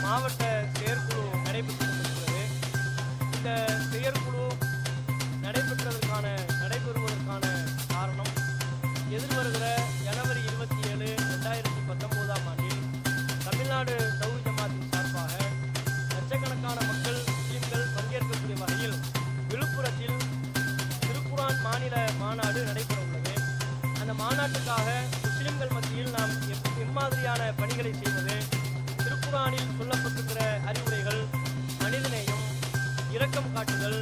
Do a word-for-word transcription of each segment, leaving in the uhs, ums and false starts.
மாவட்ட செயற்குழு நடைபெற்று கொண்டிருக்கிறது. இந்த செயற்குழு நடைபெற்றதற்கான நடைபெறுவதற்கான காரணம் எதிர்வருகிற ஜனவரி இருபத்தி ஏழு ரெண்டாயிரத்தி பத்தொன்பதாம் ஆண்டில் தமிழ்நாடு தௌஹீத் ஜமாத்தின் சார்பாக லட்சக்கணக்கான மக்கள் முஸ்லிம்கள் பங்கேற்கக்கூடிய வகையில் விழுப்புரத்தில் திருக்குரான் மாநில மாநாடு நடைபெற உள்ளது. அந்த மாநாட்டுக்காக முஸ்லிம்கள் மத்தியில் நாம் எம்மாதிரியான பணிகளை செய்வது, திருக்குரானில் சொல்லப்பட்டிருக்கிற அறிவுரைகள், மனிதநேயம், இரக்கம் காட்டுதல்,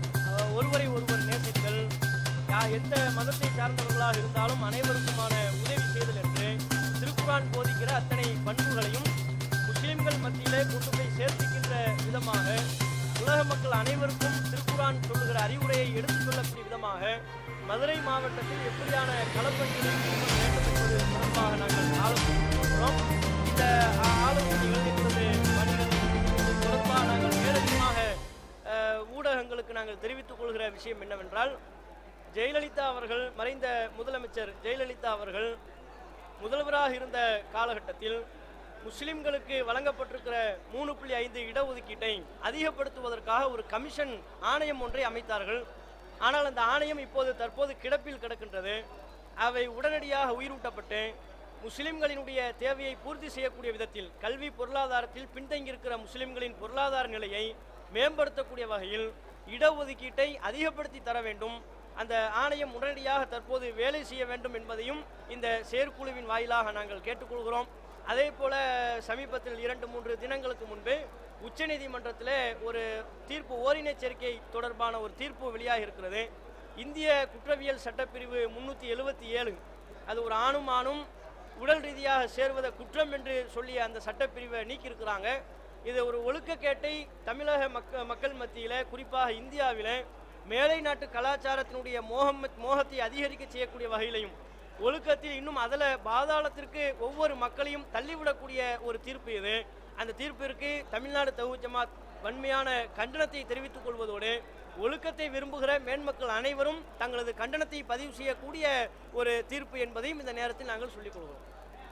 ஒருவரை ஒருவர் நேசித்தல், எந்த மதத்தை சார்ந்தவர்களாக இருந்தாலும் அனைவருக்குமான உதவி செய்தல் என்று திருக்குரான் போதிக்கிற அத்தனை பண்புகளையும் முஸ்லிம்கள் மத்தியிலே கொண்டு போய் சேர்த்திக்கின்ற விதமாக, உலக மக்கள் அனைவருக்கும் திருக்குரான் சொல்லுகிற அறிவுரையை எடுத்துச் சொல்லக்கூடிய விதமாக மதுரை மாவட்டத்தில் எப்படியான களப்பணிகளை வேண்டும் என்பது தொடர்பாக நாங்கள் ஆலோசிக்கிறோம். இந்த ஆலோசனைகள் என்பது பணிகள் தொடர்பாக நாங்கள் மேலதிகமாக ஊடகங்களுக்கு நாங்கள் தெரிவித்துக் கொள்கிற விஷயம் என்னவென்றால், ஜெயலலிதா அவர்கள், மறைந்த முதலமைச்சர் ஜெயலலிதா அவர்கள் முதல்வராக இருந்த காலகட்டத்தில் முஸ்லிம்களுக்கு வழங்கப்பட்டிருக்கிற மூணு புள்ளி ஐந்து இடஒதுக்கீட்டை அதிகப்படுத்துவதற்காக ஒரு கமிஷன் ஆணையம் ஒன்றை அமைத்தார்கள். ஆனால் அந்த ஆணையம் இப்போது தற்போது கிடப்பில் கிடக்கின்றது. அவை உடனடியாக உயிரூட்டப்பட்டு முஸ்லிம்களினுடைய தேவையை பூர்த்தி செய்யக்கூடிய விதத்தில், கல்வி பொருளாதாரத்தில் பின்தங்கியிருக்கிற முஸ்லிம்களின் பொருளாதார நிலையை மேம்படுத்தக்கூடிய வகையில் இடஒதுக்கீட்டை அதிகப்படுத்தி தர வேண்டும். அந்த ஆணையம் உடனடியாக தற்போது வேலை செய்ய வேண்டும் என்பதையும் இந்த செயற்குழுவின் வாயிலாக நாங்கள் கேட்டுக்கொள்கிறோம். அதே போல சமீபத்தில் இரண்டு மூன்று தினங்களுக்கு முன்பு உச்சநீதிமன்றத்தில் ஒரு தீர்ப்பு, ஓரினச்சேர்க்கை தொடர்பான ஒரு தீர்ப்பு வெளியாக இருக்கிறது. இந்திய குற்றவியல் சட்டப்பிரிவு முன்னூற்றி எழுபத்தி ஏழு அது ஒரு ஆணும் ஆணும் உடல் ரீதியாக சேர்வதை குற்றம் என்று சொல்லிய அந்த சட்டப்பிரிவை நீக்கியிருக்கிறாங்க. இது ஒரு ஒழுக்கக்கேட்டை தமிழக மக்க மக்கள் மத்தியில், குறிப்பாக இந்தியாவில் மேலை நாட்டு கலாச்சாரத்தினுடைய மோகம் மோகத்தை அதிகரிக்க செய்யக்கூடிய வகையிலையும், ஒழுக்கத்தில் இன்னும் அதில் பாதாளத்திற்கு ஒவ்வொரு மக்களையும் தள்ளிவிடக்கூடிய ஒரு தீர்ப்பு இது. அந்த தீர்ப்பிற்கு தமிழ்நாடு தௌஹீத் ஜமாத் வன்மையான கண்டனத்தை தெரிவித்துக் கொள்வதோடு, ஒழுக்கத்தை விரும்புகிற மேன்மக்கள் அனைவரும் தங்களது கண்டனத்தை பதிவு செய்யக்கூடிய ஒரு தீர்ப்பு என்பதையும் இந்த நேரத்தில் நாங்கள் சொல்லிக் கொள்கிறோம்.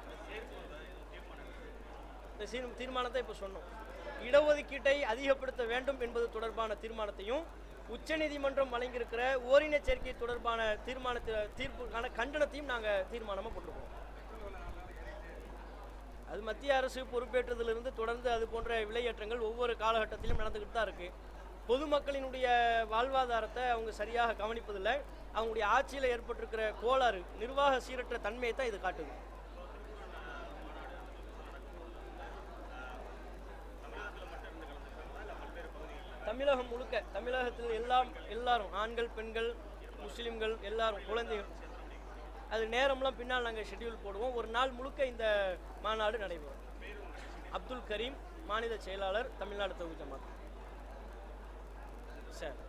இந்த தீர்மானத்தை இப்போ சொன்னோம். இடஒதுக்கீட்டை அதிகப்படுத்த வேண்டும் என்பது தொடர்பான தீர்மானத்தையும், உச்சநீதிமன்றம் வழங்கியிருக்கிற ஓரின சேர்க்கை தொடர்பான தீர்மானத்தில் தீர்ப்புக்கான கண்டனத்தையும் நாங்கள் தீர்மானமாக போட்டிருக்கோம். அது மத்திய அரசு பொறுப்பேற்றதிலிருந்து தொடர்ந்து அது போன்ற விலையேற்றங்கள் ஒவ்வொரு காலகட்டத்திலும் நடந்துக்கிட்டு தான் இருக்குது. பொதுமக்களினுடைய வாழ்வாதாரத்தை அவங்க சரியாக கவனிப்பதில்லை. அவங்களுடைய ஆட்சியில் ஏற்பட்டிருக்கிற கோளாறு, நிர்வாக சீரற்ற தன்மையை தான் இது காட்டுது. தமிழகம் முழுக்க, தமிழகத்தில் எல்லாம் எல்லாரும், ஆண்கள், பெண்கள், முஸ்லீம்கள், எல்லாரும், குழந்தைகள், அது நேரம்லாம் பின்னால் நாங்கள் ஷெட்யூல் போடுவோம். ஒரு நாள் முழுக்க இந்த மாநாடு நடைபெறும். அப்துல் கரீம், மாநில செயலாளர், தமிழ்நாடு தௌஹீத் ஜமாத். சார்.